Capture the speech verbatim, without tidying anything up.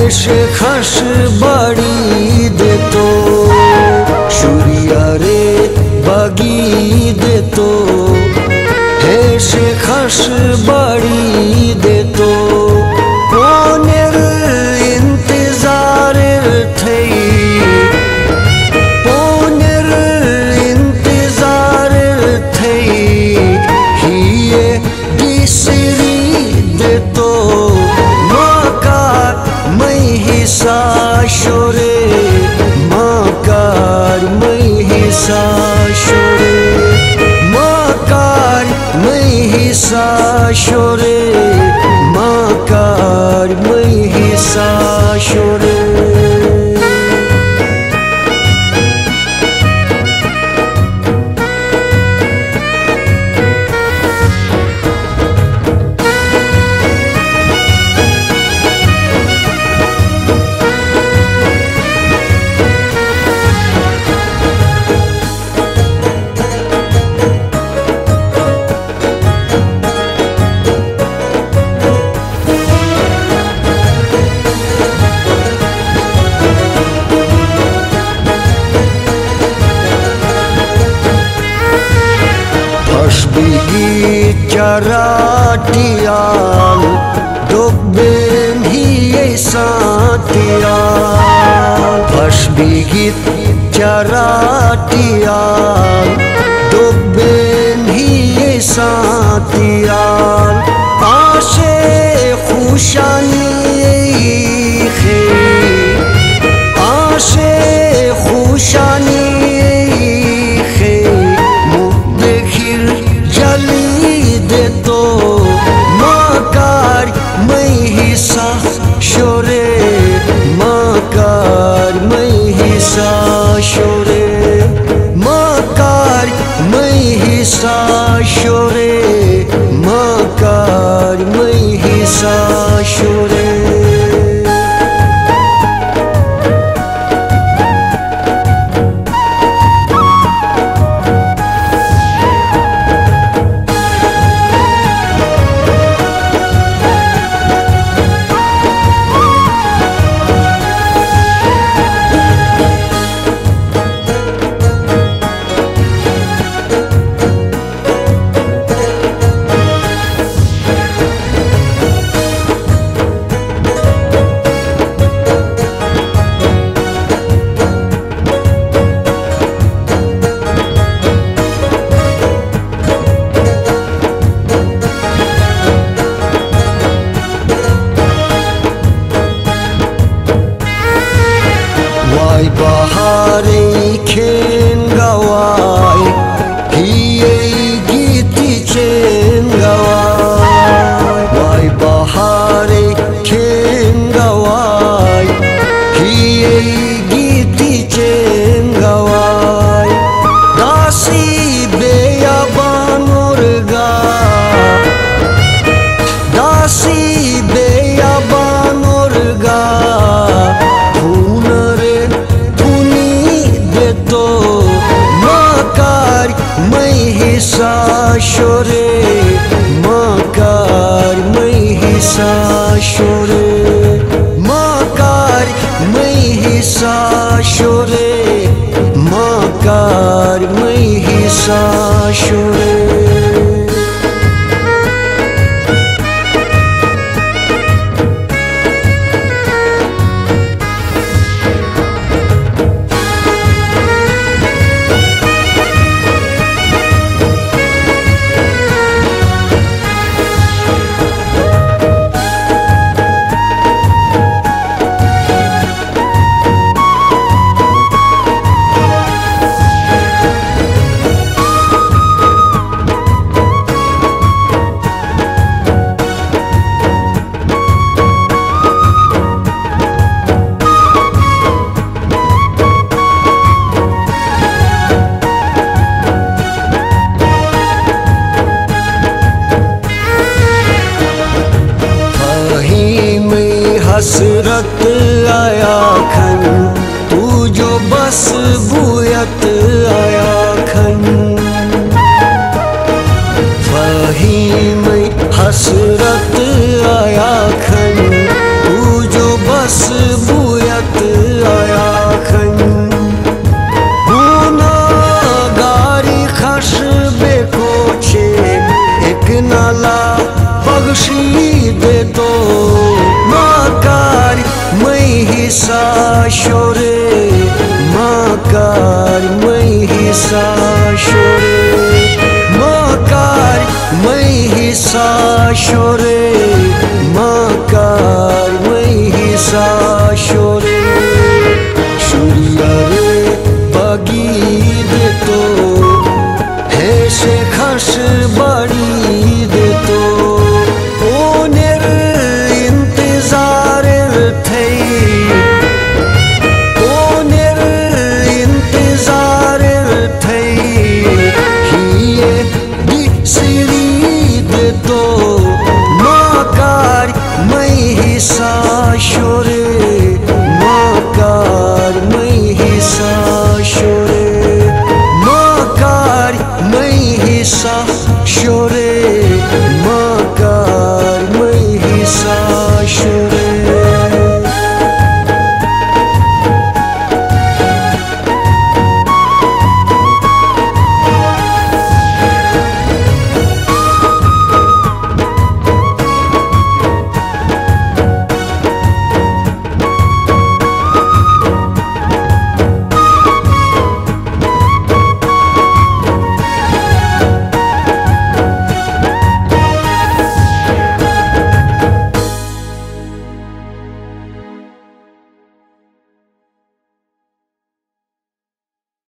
হেসে খাস বাড়ি দিত, সুরিয়ারে বাগি দিত, হেসে খাস বাড়ি দিত। পনের ইন্তজারের ঠেই, পনের ইন্তজারের ঠেই হিয়ে ডিসরি দিত। মাকার মই হিসা শোরে, মাকার মই হিসা শোরে, মাকার মই হিসা শোরে, মাকার মই হিসা Shorey. Bigi caratian dok ben hiye satian, pas bigi caratian dok ben hiye satian. Ashe khushani khe, ashe khushani शोरे, माकार मैं हिस्सा शोरे, माकार मैं हिस्सा शोरे, माकार मैं हिस्सा शोरे। Bahare ken gawai, hiye giti chen gawai. Wai bahare ken gawai, hiye giti chen gawai. Dasi beyaban urga, dasi beyaban urga. हिस्सा शोरे, माकार मैं हिस्सा शोरे, माकार मैं हिस्सा शोरे, माकार मैं हिस्सा शोरे। हसरत आया खन, तू जो बस बुयत आया खन। वही में हसरत आया खन, तू जो बस शोरे माकार महिषा शोरे माकार महिषा शोरे